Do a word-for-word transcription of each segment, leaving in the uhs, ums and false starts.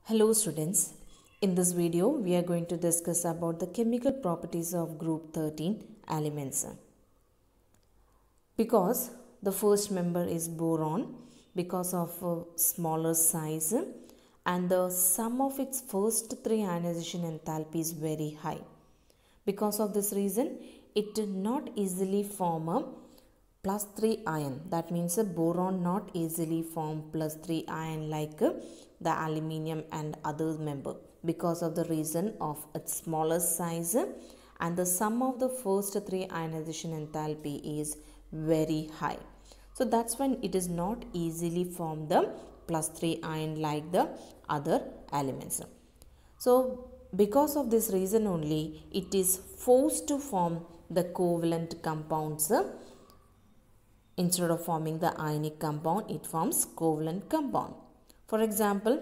Hello students, in this video we are going to discuss about the chemical properties of group thirteen elements. Because the first member is boron, because of a smaller size and the sum of its first three ionization enthalpy is very high. Because of this reason, it did not easily form a plus three ion. That means a boron not easily form plus three ion like uh, the aluminium and other member, because of the reason of its smaller size and the sum of the first three ionization enthalpy is very high. So that's when it is not easily form the plus three ion like the other elements. So because of this reason only, it is forced to form the covalent compounds. Instead of forming the ionic compound, it forms covalent compound. For example,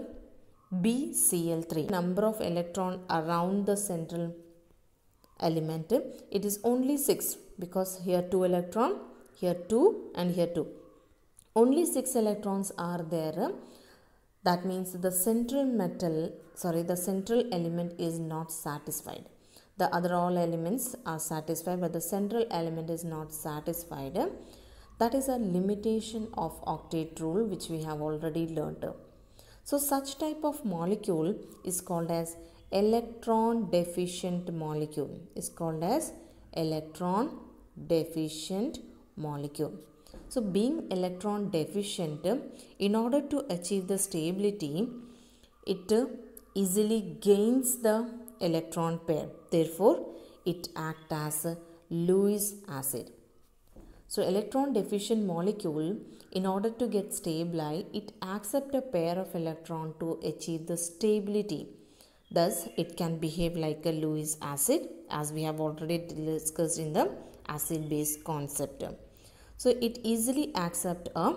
B C l three, number of electron around the central element, it is only six, because here two electron, here two and here two. Only six electrons are there. That means the central metal, sorry, the central element is not satisfied. The other all elements are satisfied, but the central element is not satisfied. That is a limitation of octet rule, which we have already learnt. So such type of molecule is called as electron deficient molecule. Is called as electron deficient molecule. So being electron deficient, in order to achieve the stability, it easily gains the electron pair. Therefore, it acts as a Lewis acid. So electron deficient molecule, in order to get stable, it accepts a pair of electron to achieve the stability. Thus, it can behave like a Lewis acid, as we have already discussed in the acid-base concept. So it easily accepts a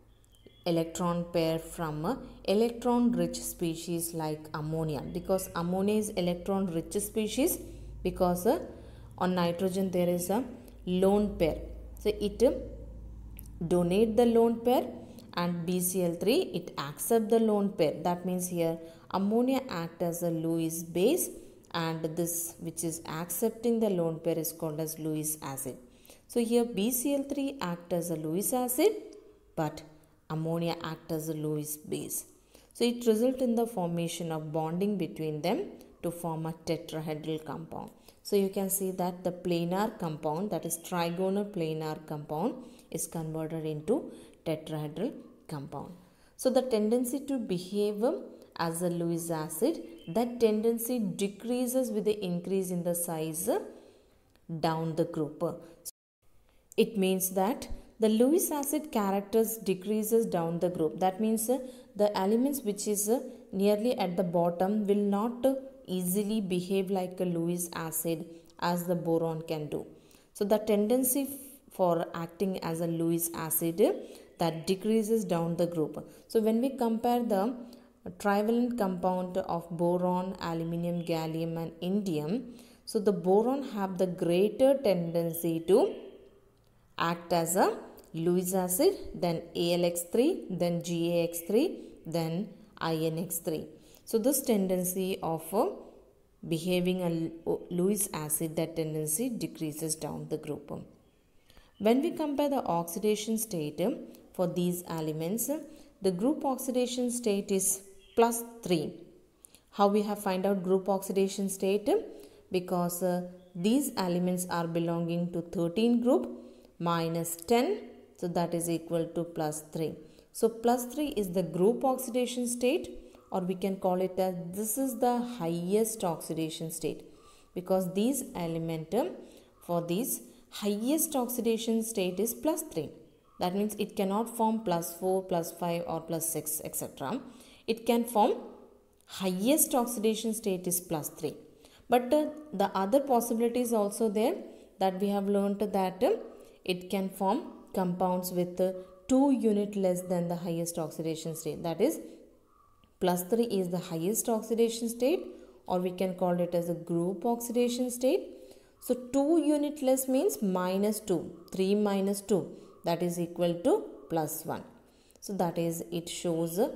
electron pair from a electron rich species like ammonia, because ammonia is electron rich species, because uh, on nitrogen there is a lone pair. So it uh, donate the lone pair, and B C l three it accept the lone pair. That means here ammonia act as a Lewis base, and this which is accepting the lone pair is called as Lewis acid. So here B C l three act as a Lewis acid, but ammonia act as a Lewis base. So it results in the formation of bonding between them to form a tetrahedral compound. So you can see that the planar compound, that is trigonal planar compound, is converted into tetrahedral compound. So the tendency to behave as a Lewis acid, that tendency decreases with the increase in the size down the group. It means that the Lewis acid characters decreases down the group. That means uh, the elements which is uh, nearly at the bottom will not uh, easily behave like a Lewis acid as the boron can do. So the tendency for acting as a Lewis acid uh, that decreases down the group. So when we compare the trivalent compound of boron, aluminium, gallium and indium, so the boron have the greater tendency to act as a Lewis acid, then A l x three, then G a x three, then I n x three. So this tendency of uh, behaving a Lewis acid, that tendency decreases down the group. When we compare the oxidation state uh, for these elements, uh, the group oxidation state is plus three. How we have find out group oxidation state? Because uh, these elements are belonging to thirteen group minus ten, so that is equal to plus three. So plus three is the group oxidation state, or we can call it as this is the highest oxidation state, because these element uh, for this highest oxidation state is plus three. That means it cannot form plus four, plus five or plus six, et cetera. It can form highest oxidation state is plus three. But uh, the other possibilities also there, that we have learned that uh, it can form compounds with uh, two unit less than the highest oxidation state. That is, plus three is the highest oxidation state, or we can call it as a group oxidation state. So two unit less means minus two, three minus two, that is equal to plus one. So that is, it shows uh,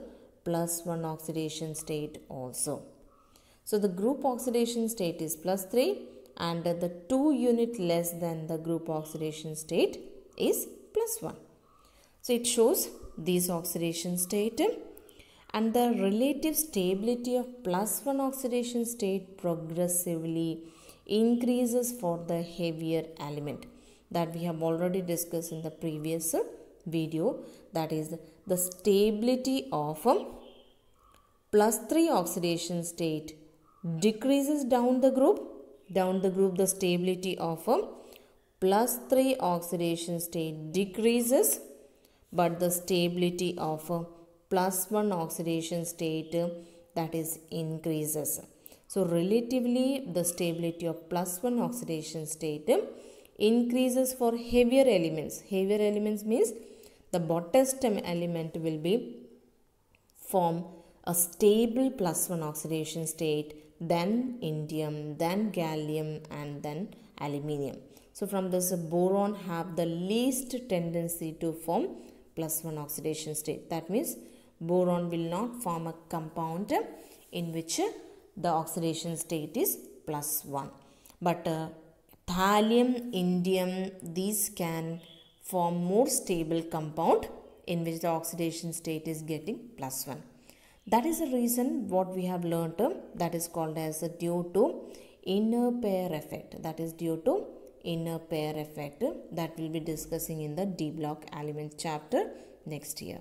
plus one oxidation state also. So the group oxidation state is plus three and the two unit less than the group oxidation state is plus one. So it shows this oxidation state and the relative stability of plus one oxidation state progressively increases for the heavier element that we have already discussed in the previous video. That is the stability of a plus three oxidation state decreases down the group. Down the group the stability of a plus three oxidation state decreases, but the stability of a plus one oxidation state that is increases. So relatively the stability of plus one oxidation state increases for heavier elements. Heavier elements means the bottom element will be form a stable plus one oxidation state, then indium, then gallium and then aluminium. So from this boron have the least tendency to form plus one oxidation state. That means boron will not form a compound in which the oxidation state is plus one. But uh, thallium, indium, these can form more stable compound in which the oxidation state is getting plus one. That is the reason what we have learnt uh, that is called as uh, due to inner pair effect. That is due to inner pair effect uh, that we will be discussing in the D block element chapter next year.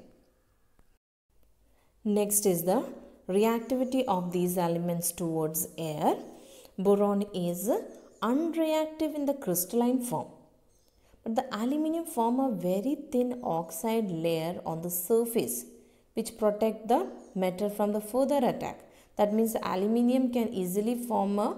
Next is the reactivity of these elements towards air. Boron is unreactive in the crystalline form, but the aluminium form a very thin oxide layer on the surface which protect the metal from the further attack. That means the aluminium can easily form a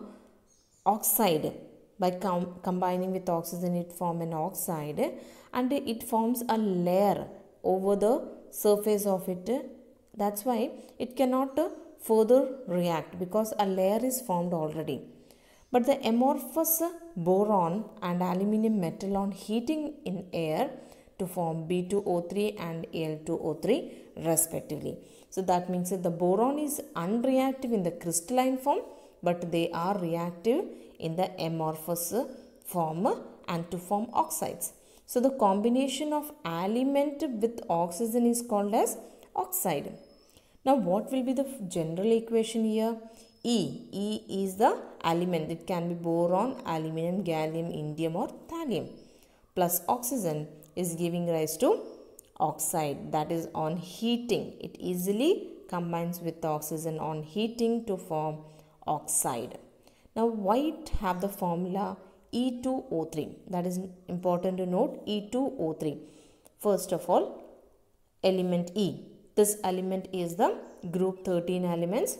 oxide by com combining with oxygen. It form an oxide and it forms a layer over the surface of it. That's why it cannot further react because a layer is formed already. But the amorphous boron and aluminium metal on heating in air to form B two O three and Al two O three respectively. So that means that the boron is unreactive in the crystalline form, but they are reactive in the amorphous form and to form oxides. So the combination of element with oxygen is called as oxide. Now what will be the general equation here? E. E is the element. It can be boron, aluminium, gallium, indium or thallium. Plus oxygen is giving rise to oxide, that is on heating. It easily combines with oxygen on heating to form oxide. Now why it have the formula E two O three? That is important to note, E two O three. First of all, element E. This element is the group thirteen elements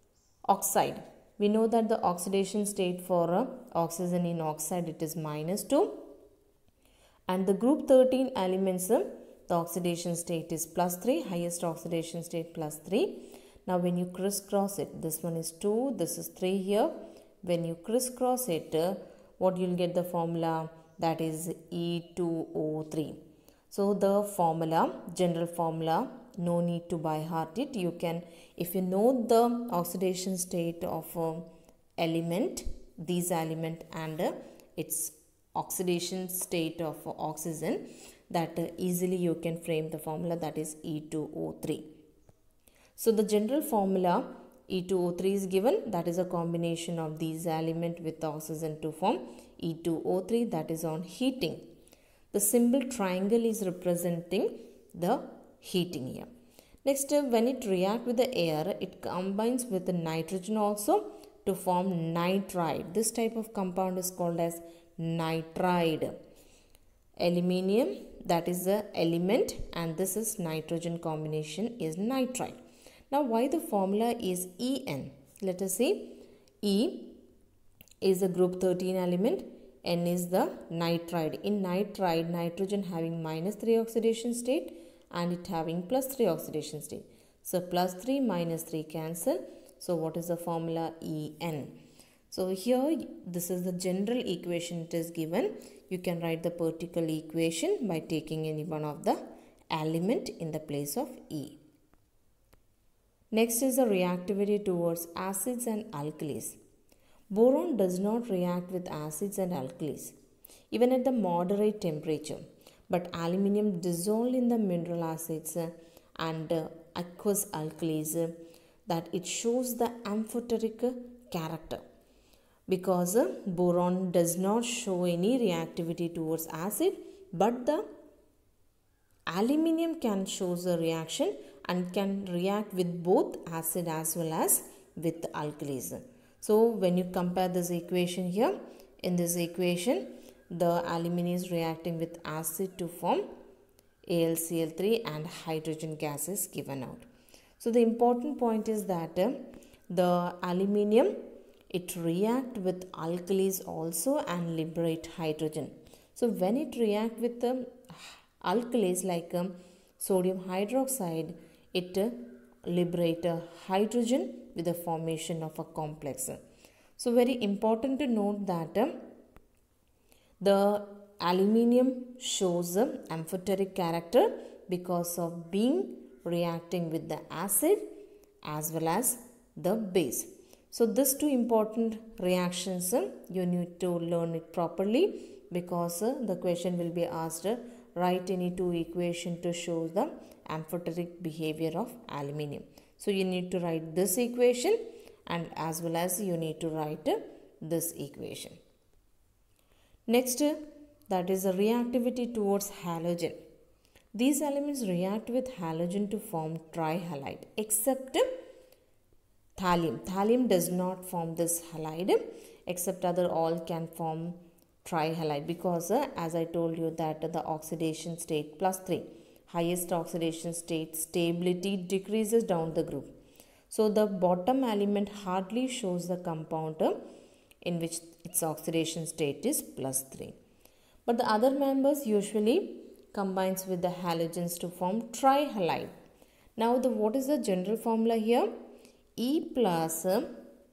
oxide. We know that the oxidation state for uh, oxygen in oxide it is minus two, and the group thirteen elements uh, the oxidation state is plus three, highest oxidation state plus three. Now when you crisscross it, this one is two, this is three here. When you crisscross it, uh, what you'll get the formula, that is E two O three. So the formula, general formula, no need to by heart it. You can, if you know the oxidation state of uh, element, these element and uh, its oxidation state of uh, oxygen, that uh, easily you can frame the formula, that is E two O three. So the general formula E two O three is given, that is a combination of these element with oxygen to form E two O three, that is on heating. The symbol triangle is representing the heating here. Next, uh, when it reacts with the air, it combines with the nitrogen also to form nitride. This type of compound is called as nitride. Aluminium, that is the element, and this is nitrogen combination is nitride. Now why the formula is E N? Let us see. E is a group thirteen element, N is the nitride. In nitride, nitrogen having minus three oxidation state and it having plus three oxidation state. So plus three minus three cancel. So what is the formula? E N. So here this is the general equation it is given. You can write the particle equation by taking any one of the element in the place of E. Next is the reactivity towards acids and alkalis. Boron does not react with acids and alkalis, even at the moderate temperature. But aluminium dissolved in the mineral acids and uh, aqueous alkalis, uh, that it shows the amphoteric character. Because uh, boron does not show any reactivity towards acid, but the aluminium can show the reaction and can react with both acid as well as with alkalis. So when you compare this equation here, in this equation the aluminium is reacting with acid to form A l C l three and hydrogen gas is given out. So the important point is that uh, the aluminium, it react with alkalis also and liberate hydrogen. So when it react with the um, alkalis like um, sodium hydroxide, it uh, liberate uh, hydrogen with the formation of a complex. So very important to note that um, the aluminium shows the amphoteric character because of being reacting with the acid as well as the base. So these two important reactions uh, you need to learn it properly, because uh, the question will be asked, uh, write any two equation to show the amphoteric behavior of aluminium. So you need to write this equation and as well as you need to write uh, this equation. Next, uh, that is a reactivity towards halogen. These elements react with halogen to form trihalide except uh, thallium. Thallium does not form this halide, except other all can form trihalide, because uh, as I told you that uh, the oxidation state plus three, highest oxidation state stability decreases down the group. So the bottom element hardly shows the compound uh, in which its oxidation state is plus three. But the other members usually combines with the halogens to form trihalide. Now the what is the general formula here? E plus uh,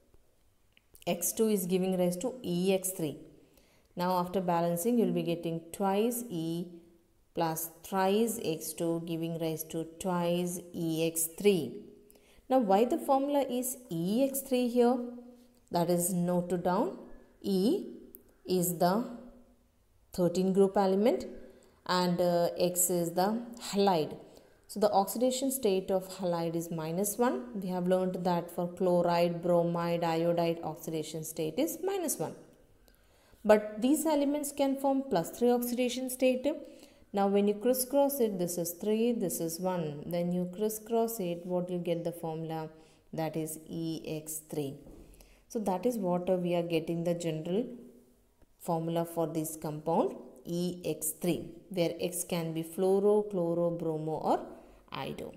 x two is giving rise to E x three. Now after balancing you will be getting twice E plus thrice x two giving rise to twice E x three. Now why the formula is E x three here? That is noted down. E is the thirteen group element and uh, X is the halide. So the oxidation state of halide is minus one. We have learned that for chloride, bromide, iodide oxidation state is minus one. But these elements can form plus three oxidation state. Now when you crisscross it, this is three, this is one. Then you crisscross it, what you get the formula? That is E x three. So that is what uh, we are getting the general formula for this compound E x three, where X can be fluoro, chloro, bromo or iodine.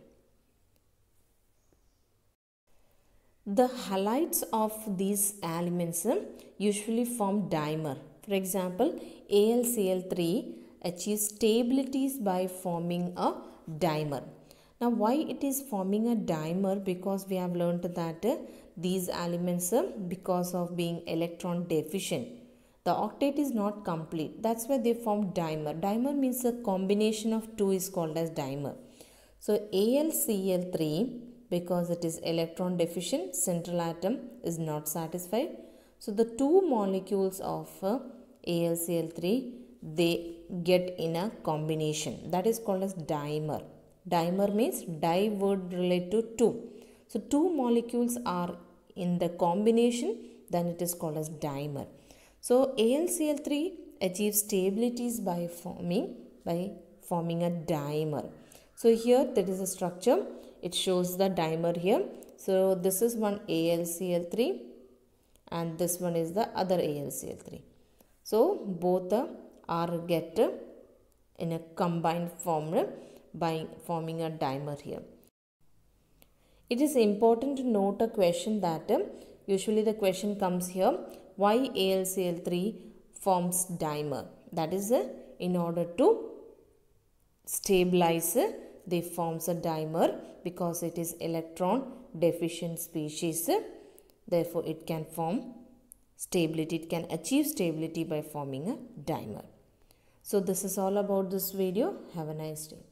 The halides of these elements uh, usually form dimer. For example, A l C l three achieves stabilities by forming a dimer. Now why it is forming a dimer? Because we have learned that uh, these elements, uh, because of being electron deficient, the octet is not complete. That's why they form dimer. Dimer means a combination of two is called as dimer. So A l C l three, because it is electron deficient, central atom is not satisfied. So the two molecules of uh, A l C l three, they get in a combination. That is called as dimer. Dimer means di word relate to two. So two molecules are in the combination, then it is called as dimer. So A l C l three achieves stabilities by forming by forming a dimer. So here that is a structure. It shows the dimer here. So this is one A l C l three and this one is the other A l C l three. So both are get in a combined form by forming a dimer here. It is important to note a question that uh, usually the question comes here, why A l C l three forms dimer? That is uh, in order to stabilize, uh, they forms a dimer because it is electron deficient species. Uh, therefore, it can form stability, it can achieve stability by forming a dimer. So this is all about this video. Have a nice day.